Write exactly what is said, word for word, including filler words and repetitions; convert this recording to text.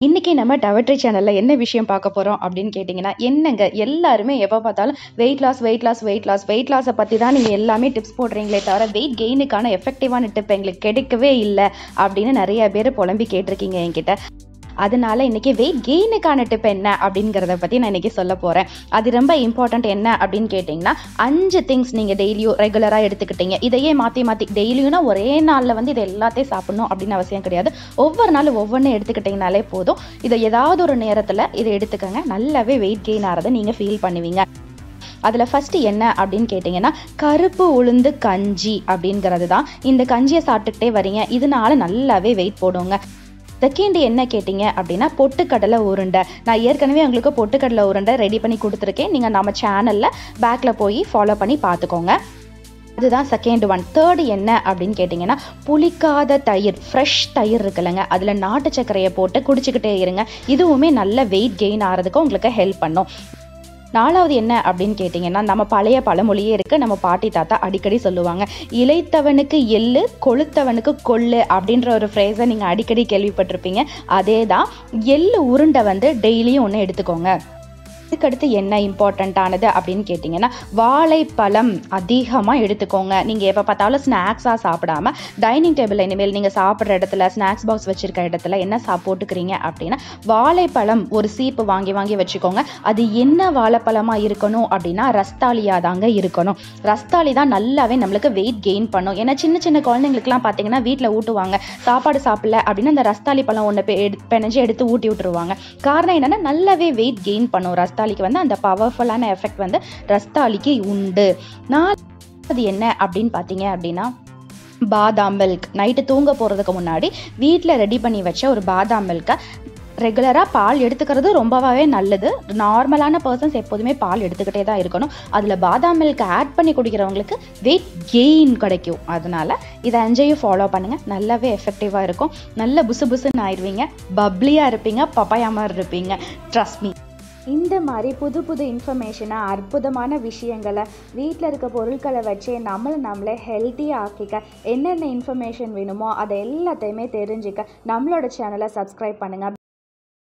இன்னைக்கு நம்ம டவட்ரி சேனல்ல என்ன விஷயம் பார்க்க போறோம் அப்படின்னு கேட்டிங்கன்னா, என்னங்க எல்லாருமே எப்போ பார்த்தாலும் weight loss weight loss weight loss weight லாஸை பற்றி தான் நீங்கள் எல்லாமே டிப்ஸ் போடுறீங்களே தவிர வெயிட் கெயினுக்கான எஃபெக்டிவான டிப் எங்களுக்கு கிடைக்கவே இல்லை அப்படின்னு நிறைய பேர் புலம்பி கேட்டிருக்கீங்க என்கிட்ட. அதனால இன்னைக்கு வெயிட் கெயினுக்கான டிப் என்ன அப்படிங்கிறத பற்றி நான் இன்னைக்கு சொல்ல போகிறேன். அது ரொம்ப இம்பார்ட்டன்ட். என்ன அப்படின்னு கேட்டிங்கன்னா, அஞ்சு திங்ஸ் நீங்கள் டெய்லியும் ரெகுலராக எடுத்துக்கிட்டீங்க. இதையே மாற்றி மாற்றி டெய்லியும்னா ஒரே நாளில் வந்து இதை எல்லாத்தையும் சாப்பிடணும் அப்படின்னு அவசியம் கிடையாது. ஒவ்வொரு நாளும் ஒவ்வொன்று எடுத்துக்கிட்டிங்கனாலே போதும். இதை ஏதாவது ஒரு நேரத்தில் இதை எடுத்துக்கங்க, நல்லாவே வெயிட் கெயின் ஆகிறத நீங்கள் ஃபீல் பண்ணுவீங்க. அதில் ஃபஸ்ட்டு என்ன அப்படின்னு கேட்டிங்கன்னா, கருப்பு உளுந்து கஞ்சி அப்படிங்கிறது தான். இந்த கஞ்சியை சாப்பிட்டுக்கிட்டே வரீங்க, இதனால நல்லாவே வெயிட் போடுங்க. செகண்ட் என்ன கேட்டிங்க அப்படின்னா, பொட்டுக்கடலை உருண்டை. நான் ஏற்கனவே உங்களுக்கு பொட்டுக்கடலை உருண்டை ரெடி பண்ணி கொடுத்துருக்கேன். நீங்கள் நம்ம சேனலில் பேக்கில் போய் ஃபாலோ பண்ணி பார்த்துக்கோங்க. அதுதான் செகண்ட் ஒன். தேர்டு என்ன அப்படின்னு கேட்டிங்கன்னா, புளிக்காத தயிர், ஃப்ரெஷ் தயிர் இருக்குல்லங்க, அதில் நாட்டு சர்க்கரையை போட்டு குடிச்சிக்கிட்டே இருங்க. இதுவுமே நல்ல வெயிட் கெயின் ஆகிறதுக்கு உங்களுக்கு ஹெல்ப் பண்ணும். நாலாவது என்ன அப்படின்னு கேட்டிங்கன்னா, நம்ம பழைய பழமொழியே இருக்குது, நம்ம பாட்டி தாத்தா அடிக்கடி சொல்லுவாங்க, இளைத்தவனுக்கு எள்ளு கொளுத்தவனுக்கு கொள்ளு அப்படின்ற ஒரு ஃப்ரேஸை நீங்கள் அடிக்கடி கேள்விப்பட்டிருப்பீங்க. அதே தான், எள்ளு உருண்டை வந்து டெய்லியும் ஒன்று எடுத்துக்கோங்க. இதுக்கடுத்து என்ன இம்பார்ட்டண்ட்டானது அப்படின்னு கேட்டிங்கன்னா, வாழைப்பழம் அதிகமாக எடுத்துக்கோங்க. நீங்கள் எப்போ பார்த்தாலும் ஸ்நாக்ஸாக சாப்பிடாம டைனிங் டேபிள் இனிமேல் நீங்கள் சாப்பிட்ற இடத்துல ஸ்நாக்ஸ் பாக்ஸ் வச்சுருக்க இடத்துல என்ன சா போட்டுக்கிறீங்க அப்படின்னா, வாழைப்பழம் ஒரு சீப்பு வாங்கி வாங்கி வச்சுக்கோங்க. அது என்ன வாழைப்பழமாக இருக்கணும் அப்படின்னா, ரஸ்தாலியாக தாங்க இருக்கணும். ரஸ்தாலி தான் நல்லாவே நம்மளுக்கு வெயிட் கெயின் பண்ணும். ஏன்னா சின்ன சின்ன குழந்தைங்களுக்குலாம் பார்த்தீங்கன்னா வீட்டில் ஊட்டுவாங்க, சாப்பாடு சாப்பிடல அப்படின்னு அந்த ரஸ்தாலி பழம் ஒன்று பெனஞ்சு எடுத்து ஊட்டி விட்டுருவாங்க. காரணம் என்னென்னா, நல்லாவே வெயிட் கெயின் பண்ணும். ரஸ்தாலி வந்து அந்த பவர்ஃபுல்லான எஃபெக்ட் வந்து ரஸ்தாலிக்கு உண்டு. நான் அது என்ன அப்படின்னு பார்த்தீங்க அப்படின்னா, பாதாம் மில்க். நைட்டு தூங்க போகிறதுக்கு முன்னாடி வீட்டில் ரெடி பண்ணி வச்ச ஒரு பாதாம் மில்கை ரெகுலராக பால் எடுத்துக்கிறது ரொம்பவே நல்லது. நார்மலான பர்சன்ஸ் எப்போதுமே பால் எடுத்துக்கிட்டே தான் இருக்கணும். அதில் பாதாம் மில்க் ஆட் பண்ணி குடிக்கிறவங்களுக்கு வெயிட் கெயின் கிடைக்கும். அதனால் இதை அஞ்சையும் ஃபாலோ பண்ணுங்கள், நல்லாவே எஃபெக்டிவாக இருக்கும். நல்ல புசு புசுன்னு ஆயிடுவீங்க, பப்ளியாக இருப்பீங்க, பப்பாயா மாதிரி இருப்பீங்க. Trust me. இந்த மாதிரி புது புது இன்ஃபர்மேஷனை, அற்புதமான விஷயங்களை, வீட்டில் இருக்க பொருட்களை வச்சு நம்மளை நம்மளே ஹெல்த்தியாக ஆக்கிக்க என்னென்ன இன்ஃபர்மேஷன் வேணுமோ அதை எல்லாத்தையுமே தெரிஞ்சுக்க நம்மளோட சேனலை சப்ஸ்கிரைப் பண்ணுங்கள்.